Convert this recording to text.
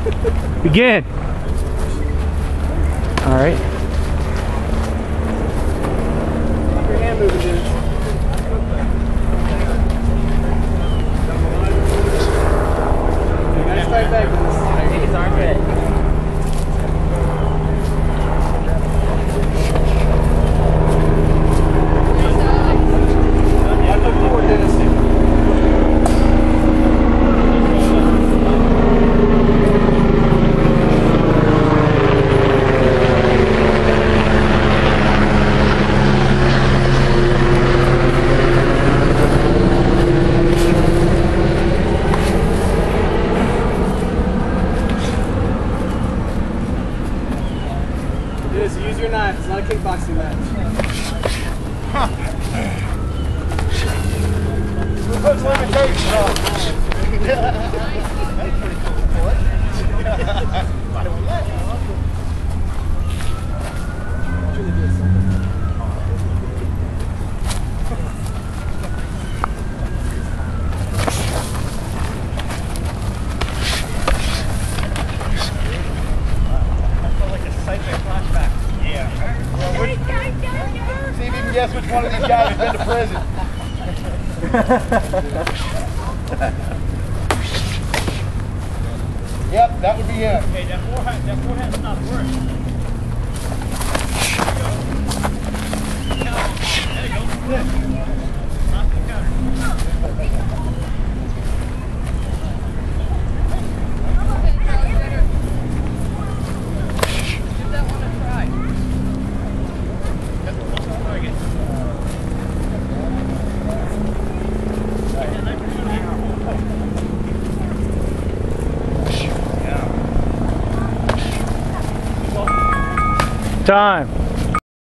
Begin. All right. Keep your hand moving, Dennis. Nice right back, Dennis. His armpit. Look forward, Dennis. Use your knife. It's not a kickboxing match. Who puts limitations on? See if you can guess which one of these guys has been to prison. Yep, that would be him. Okay, that forehand's not working. There you go. Off the counter. Give that one a try. That's the target. Time.